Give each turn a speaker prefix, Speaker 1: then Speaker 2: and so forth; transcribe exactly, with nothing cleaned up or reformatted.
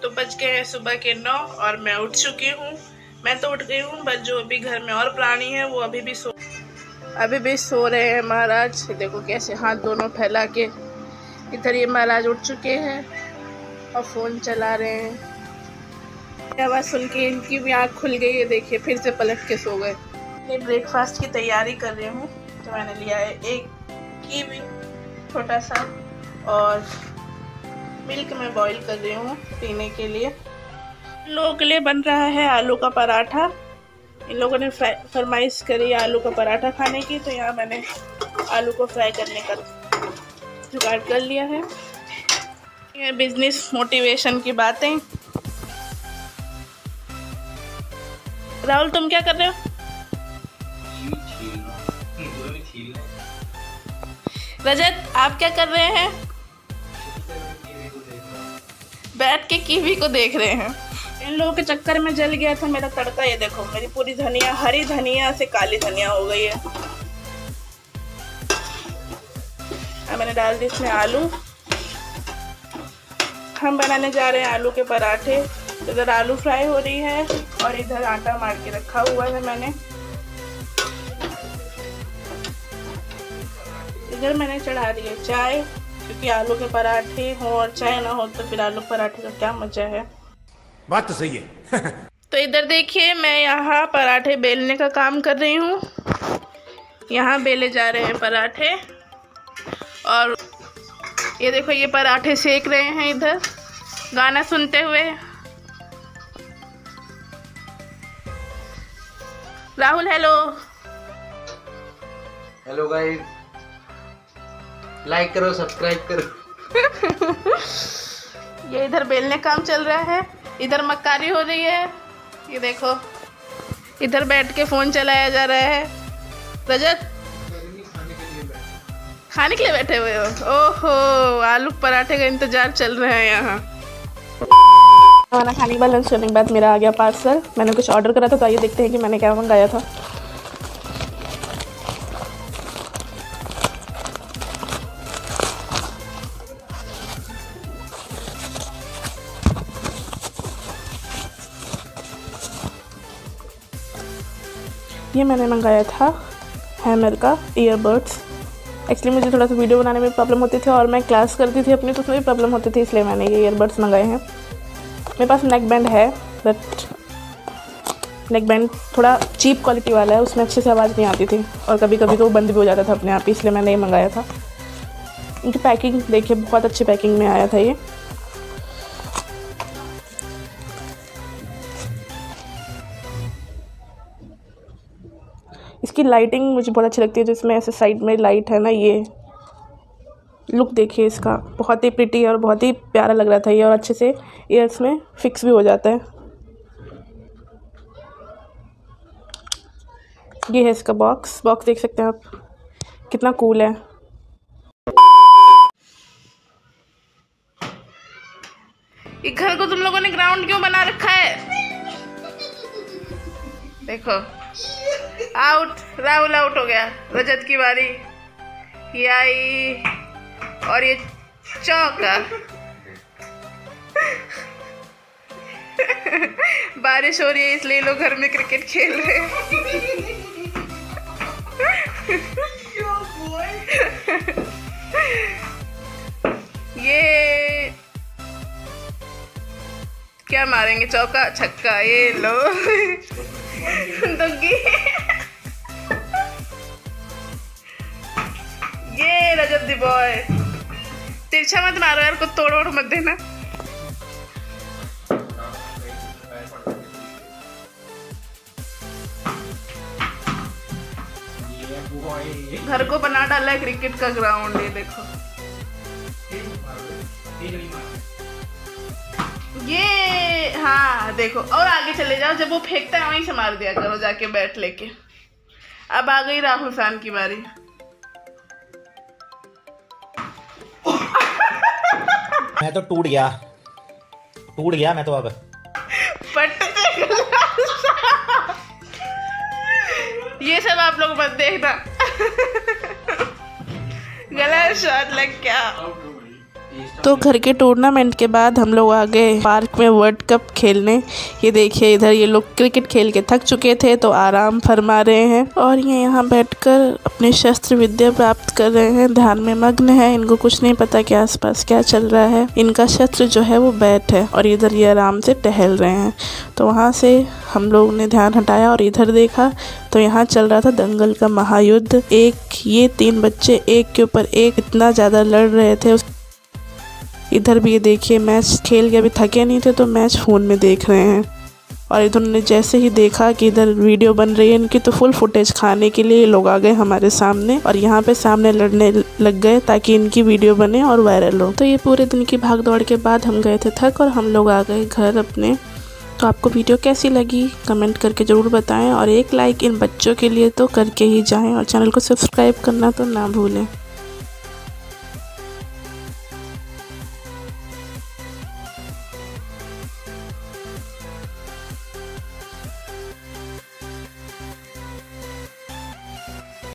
Speaker 1: तो बज गए हैं सुबह के नौ और मैं उठ चुकी हूँ। मैं तो उठ गई हूँ, बस जो भी घर में और प्राणी है वो अभी भी सो अभी भी सो रहे हैं। महाराज देखो कैसे हाथ दोनों फैला के, इधर ये महाराज उठ चुके हैं और फोन चला रहे हैं। आवाज़ सुन के इनकी भी आँख खुल गई है, देखिए फिर से पलट के सो गए। मैं ब्रेकफास्ट की तैयारी कर रही हूँ, तो मैंने लिया है एक कीवी छोटा सा और मिल्क में बॉईल कर रही हूँ पीने के लिए। इन लोगों के लिए बन रहा है आलू का पराठा। इन लोगों ने फरमाइश करी आलू का पराठा खाने की, तो यहाँ मैंने आलू को फ्राई करने का जुगाड़ कर लिया है। ये बिजनेस मोटिवेशन की बातें। राहुल तुम क्या कर रहे हो? रजत आप क्या कर रहे हैं? बैठ के कीवी को देख रहे हैं। इन लोगों के चक्कर में जल गया था मेरा तड़का। ये देखो मेरी पूरी धनिया हरी धनिया से काली धनिया हो गई है। अब मैंने डाल दी इसमें आलू। हम बनाने जा रहे हैं आलू के पराठे। इधर आलू फ्राई हो रही है और इधर आटा मार के रखा हुआ है मैंने। इधर मैंने चढ़ा दी है चाय, क्योंकि आलू के पराठे हो और चाय ना हो तो फिर आलू पराठे का क्या मजा है। बात तो सही है। तो इधर देखिए मैं यहाँ पराठे बेलने का काम कर रही हूँ। यहाँ बेले जा रहे हैं पराठे और ये देखो ये पराठे सेक रहे हैं इधर गाना सुनते हुए। Rahul hello.
Speaker 2: Hello guys, like करो सब्सक्राइब करो।
Speaker 1: ये इधर बेलने काम चल रहा है, इधर मक्कारी हो रही है। ये देखो इधर बैठ के फोन चलाया जा रहा है। रजत खाने के लिए बैठे हुए हो? ओहो आलू पराठे का इंतजार चल रहा है यहाँ। खाना खाने के बाद लंच करने के बाद मेरा आ गया पार्सल। मैंने कुछ ऑर्डर करा था, तो आइए देखते हैं कि मैंने क्या मंगाया था। ये मैंने मंगाया था हैमर का ईयरबड्स। एक्चुअली मुझे थोड़ा सा वीडियो बनाने में प्रॉब्लम होती थी और मैं क्लास करती थी अपनी, तो उसमें भी प्रॉब्लम होती थी, इसलिए मैंने ये ईयरबड्स मंगाए हैं। मेरे पास नेक बैंड है, बट नेक बैंड थोड़ा चीप क्वालिटी वाला है, उसमें अच्छे से आवाज़ नहीं आती थी और कभी कभी तो वो बंद भी हो जाता था अपने आप ही, इसलिए मैंने ये मंगाया था। इनकी पैकिंग देखिए बहुत अच्छी पैकिंग में आया था ये। इसकी लाइटिंग मुझे बहुत अच्छी लगती है, जिसमें ऐसे साइड में लाइट है ना, ये लुक देखिए इसका बहुत ही प्रिटी और बहुत ही प्यारा लग रहा था ये, और अच्छे से ईयर्स में फिक्स भी हो जाता है। ये है इसका बॉक्स। बॉक्स देख सकते हैं आप कितना कूल है। ये घर को तुम लोगों ने ग्राउंड क्यों बना रखा है? देखो आउट, राहुल आउट हो गया। रजत की बारी, ये आई और ये चौका। बारिश हो रही है इसलिए लोग घर में क्रिकेट खेल रहे हैं। ये क्या मारेंगे, चौका छक्का, ये लो दुग्गी। ये रजत दी बॉय, तिरछा मत मारो यार, को तोड़ ओड़ मत देना। घर को बना डाला है क्रिकेट का ग्राउंड। ये देखो ये, हाँ देखो, और आगे चले जाओ, जब वो फेंकता है वहीं से मार दिया करो जाके बैट लेके। अब आ गई राहुल खान की बारी।
Speaker 3: मैं तो टूट गया टूट गया मैं तो अब
Speaker 1: पट ये सब आप लोग मत देखना। गलत शॉट लग क्या। तो घर के टूर्नामेंट के बाद हम लोग आ गए पार्क में वर्ल्ड कप खेलने। ये देखिए इधर ये लोग क्रिकेट खेल के थक चुके थे तो आराम फरमा रहे हैं और ये यहाँ बैठकर अपने शस्त्र विद्या प्राप्त कर रहे हैं, ध्यान में मग्न है। इनको कुछ नहीं पता कि आसपास क्या चल रहा है। इनका शस्त्र जो है वो बैट है और इधर ये आराम से टहल रहे हैं। तो वहाँ से हम लोग ने ध्यान हटाया और इधर देखा तो यहाँ चल रहा था दंगल का महायुद्ध। एक ये तीन बच्चे एक के ऊपर एक इतना ज़्यादा लड़ रहे थे। इधर भी ये देखिए मैच खेल के अभी थके नहीं थे तो मैच फ़ोन में देख रहे हैं। और इधर ने जैसे ही देखा कि इधर वीडियो बन रही है इनकी तो फुल फुटेज खाने के लिए लोग आ गए हमारे सामने और यहाँ पे सामने लड़ने लग गए ताकि इनकी वीडियो बने और वायरल हो। तो ये पूरे दिन की भाग दौड़ के बाद हम गए थे थक और हम लोग आ गए घर अपने। तो आपको वीडियो कैसी लगी कमेंट करके ज़रूर बताएं और एक लाइक इन बच्चों के लिए तो करके ही जाएं और चैनल को सब्सक्राइब करना तो ना भूलें।